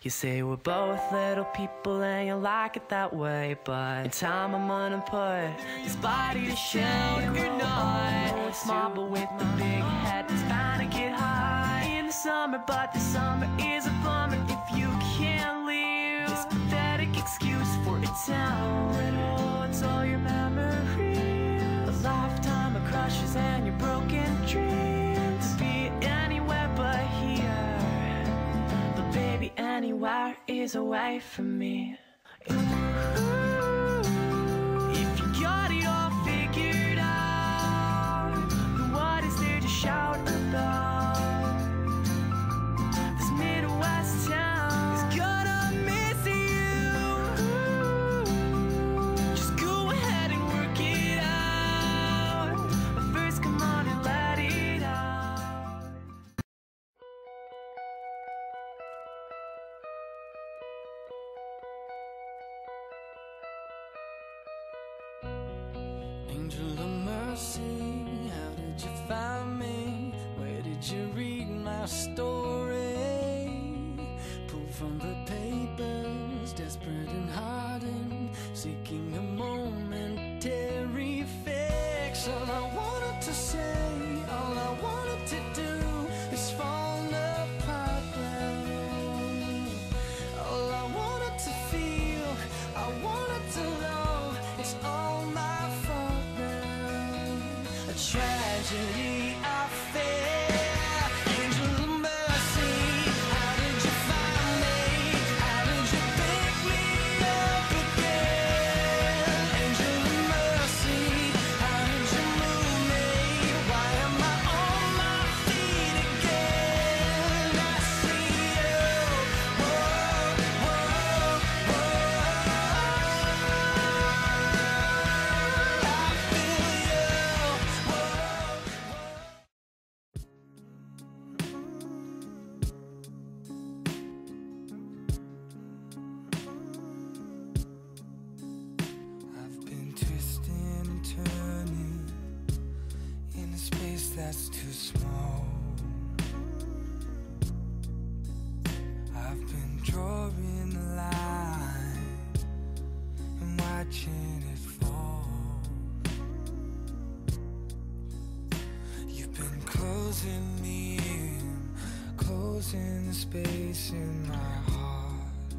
You say we're both little people and you like it that way, but in time I'm gonna put this body to shame. You're not small, but with the big head it's bound to get high in the summer, but the summer is a bummer if you can't leave this pathetic excuse for a town. It holds all your memories, a lifetime of crushes and your broken dreams. To be anywhere but here, but baby anywhere is away from me. If you got it all figured out, then what is there to shout about? This Midwest town is gonna miss you. Just go ahead and work it out, but first come on and let it out. Angel of mercy, how did you find me? Where did you read my story? Pulled from the papers, desperate and hardened, seeking a momentary fix. All I wanted to say, all I wanted to do is fall apart now. All I wanted to feel, I wanted to love, it's all my fault now. A tragedy I fear. Angel of mercy, how did you find me? How did you pick me up again? Angel of mercy, how did you move me? Why am I on my feet again? I see you, whoa, whoa, whoa. I feel you, whoa, I've been twisting and turning in a space that's too small. I've been drawing the line and watching it fall. You've been closing me in, closing the space in my heart.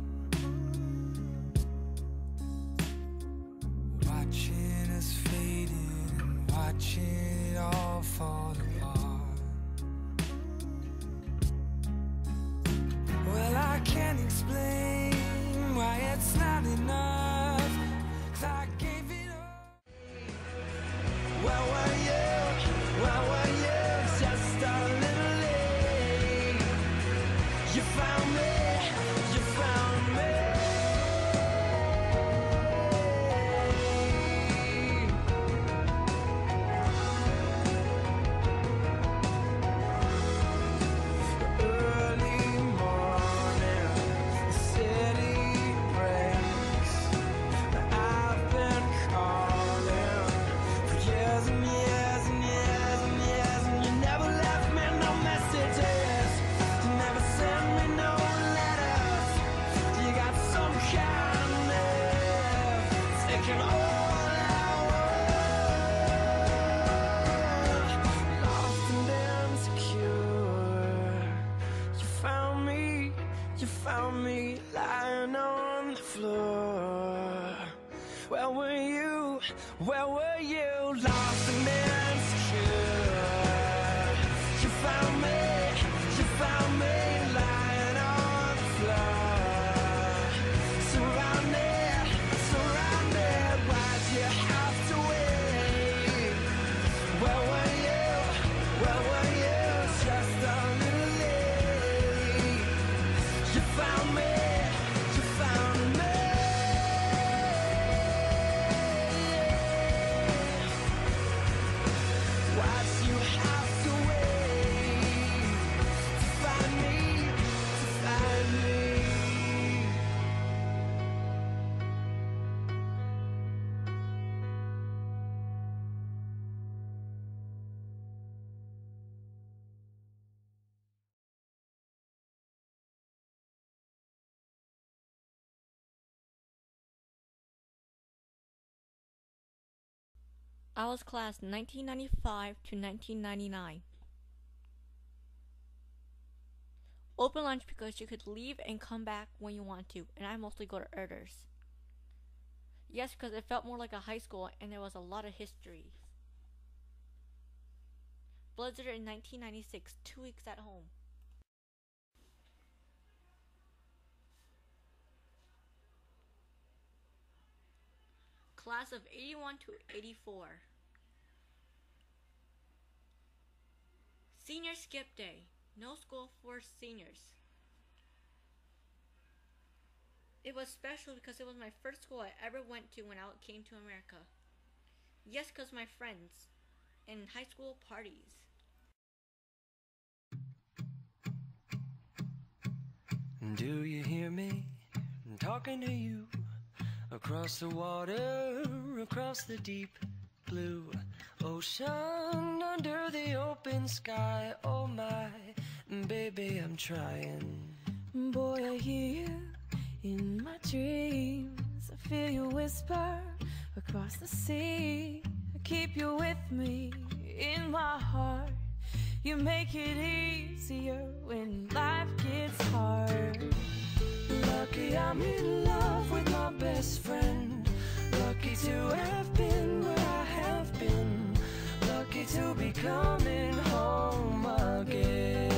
Watching us fading and watching it all fall apart. Well, I can't explain why it's not enough, 'cause I gave it all. Where were you? Where were you? Just a little late. You found me, you found me. Early morning, the city breaks. I've been calling for years and years and years and years, and you never left me no messages. You never sent me no letters. You got some kind of nerve, taking all I want. Lost and insecure. You found me lying on the floor. Where were you? Where were you? Lost and insecure. You found me lying on the floor. Surrounded, surrounded, why'd you have to wait? Where were you? Where were you? Just a little late. You found me, you found me. I was class 1995 to 1999. Open lunch because you could leave and come back when you want to, and I mostly go to Erders. Yes, because it felt more like a high school and there was a lot of history. Blizzard in 1996, 2 weeks at home. Class of 81 to 84. Senior skip day. No school for seniors. It was special because it was my first school I ever went to when I came to America. Yes, because my friends and high school parties. Do you hear me? I'm talking to you. Across the water, across the deep blue ocean, under the open sky. Oh my, baby, I'm trying. Boy, I hear you in my dreams. I feel you whisper across the sea. I keep you with me in my heart. You make it easier when life gets hard. Lucky I'm in love with my best friend. Lucky to have been where I have been. Lucky to be coming home again.